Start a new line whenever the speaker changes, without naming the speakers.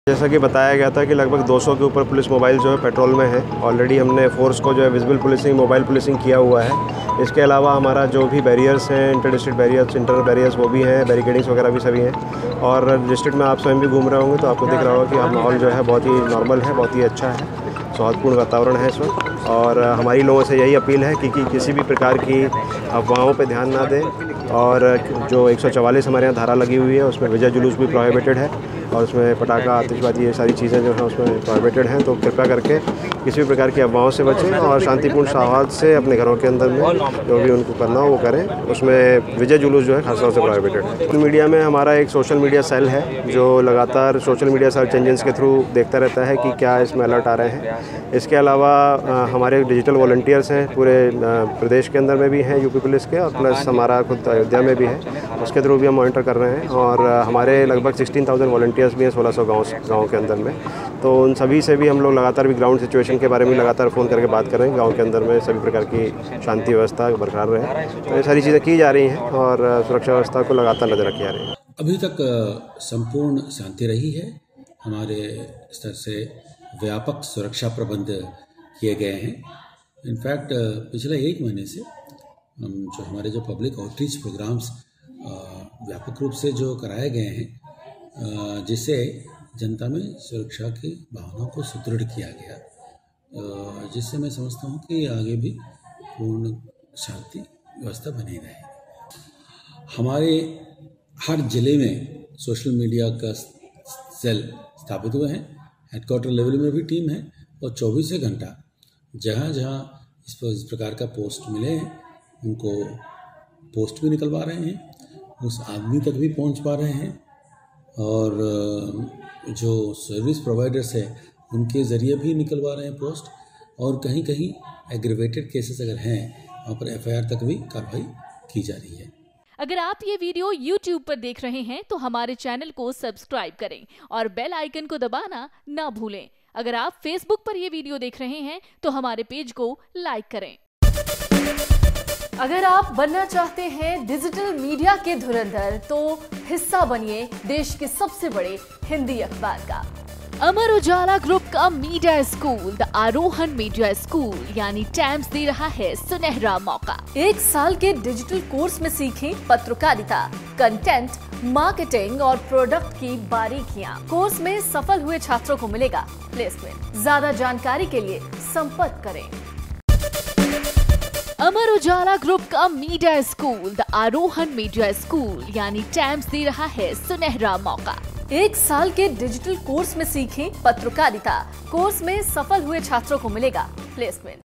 जैसा कि बताया गया था कि लगभग 200 के ऊपर पुलिस मोबाइल जो है पेट्रोल में है। ऑलरेडी हमने फोर्स को जो है विजिबल पुलिसिंग, मोबाइल पुलिसिंग किया हुआ है। इसके अलावा हमारा जो भी बैरियर्स हैं, inter district barriers, internal barriers, वो भी हैं, बैरिकेडिंग्स वगैरह भी सभी हैं। और डिस्ट्रिक्ट में आप स्वयं भी घूम रहे होंगे तो आपको दिख रहा होगा कि अब माहौल जो है बहुत ही नॉर्मल है, बहुत ही अच्छा है, सौहार्दपूर्ण वातावरण है इस वक्त। और हमारी लोगों से यही अपील है कि किसी भी प्रकार की अफवाहों पे ध्यान ना दें। और जो 144 हमारे यहाँ धारा लगी हुई है उसमें विजय जुलूस भी प्रोहिबिटेड है और उसमें पटाखा, आतिशबाजी, ये सारी चीज़ें जो हैं उसमें प्रोहिबिटेड हैं। तो कृपया करके किसी भी प्रकार की अफवाहों से बचें और शांतिपूर्ण सौहार्द से अपने घरों के अंदर में जो भी उनको करना हो वो करें। उसमें विजय जुलूस जो है खासतौर से प्रोहिबिटेड है। सोशल मीडिया में हमारा एक सोशल मीडिया सेल है जो लगातार सोशल मीडिया सर्च इंजन्स के थ्रू देखता रहता है कि क्या इसमें अलर्ट आ रहे हैं। इसके अलावा हमारे डिजिटल वॉलंटियर्स हैं, पूरे प्रदेश के अंदर में भी हैं यूपी पुलिस के, और प्लस हमारा खुद अयोध्या में भी है, उसके थ्रू भी हम मॉनिटर कर रहे हैं। और हमारे लगभग 16,000 वॉलंटियर्स भी हैं 1600 गाँव के अंदर में। तो उन सभी से भी हम लोग लगातार भी ग्राउंड सिचुएशन के बारे में लगातार फ़ोन करके बात कर रहे हैं। गाँव के अंदर में सभी प्रकार की शांति व्यवस्था बरकरार रहे, तो ये सारी चीज़ें की जा रही हैं और सुरक्षा व्यवस्था को लगातार नज़र रखी जा रही है।
अभी तक संपूर्ण शांति रही है। हमारे स्तर से व्यापक सुरक्षा प्रबंध किए गए हैं। इनफैक्ट पिछले 1 महीने से जो हमारे जो पब्लिक आउटरीच प्रोग्राम्स व्यापक रूप से जो कराए गए हैं, जिससे जनता में सुरक्षा की भावना को सुदृढ़ किया गया, जिससे मैं समझता हूँ कि आगे भी पूर्ण शांति व्यवस्था बनी रहेगी। हमारे हर जिले में सोशल मीडिया का सेल स्थापित हुए हैं। हेडक्वार्टर लेवल में भी टीम है और 24 घंटा जहाँ जहाँ इस प्रकार का पोस्ट मिले हैं उनको पोस्ट भी निकलवा रहे हैं, उस आदमी तक भी पहुँच पा रहे हैं। और जो सर्विस प्रोवाइडर्स है उनके ज़रिए भी निकलवा रहे हैं पोस्ट। और कहीं कहीं एग्रीवेटेड केसेस अगर हैं वहाँ पर FIR तक भी कार्रवाई की जा रही है।
अगर आप ये वीडियो YouTube पर देख रहे हैं तो हमारे चैनल को सब्सक्राइब करें और बेल आइकन को दबाना ना भूलें। अगर आप Facebook पर ये वीडियो देख रहे हैं तो हमारे पेज को लाइक करें। अगर आप बनना चाहते हैं डिजिटल मीडिया के धुरंधर तो हिस्सा बनिए देश के सबसे बड़े हिंदी अखबार का। अमर उजाला ग्रुप का media school the Aarohan media school यानी टैम्स दे रहा है सुनहरा मौका। 1 साल के डिजिटल कोर्स में सीखें पत्रकारिता, कंटेंट, मार्केटिंग और प्रोडक्ट की बारीकियां। कोर्स में सफल हुए छात्रों को मिलेगा प्लेसमेंट। ज्यादा जानकारी के लिए संपर्क करें। अमर उजाला ग्रुप का media school the Aarohan media school यानी टैम्स दे रहा है सुनहरा मौका। 1 साल के डिजिटल कोर्स में सीखें पत्रकारिता। कोर्स में सफल हुए छात्रों को मिलेगा प्लेसमेंट।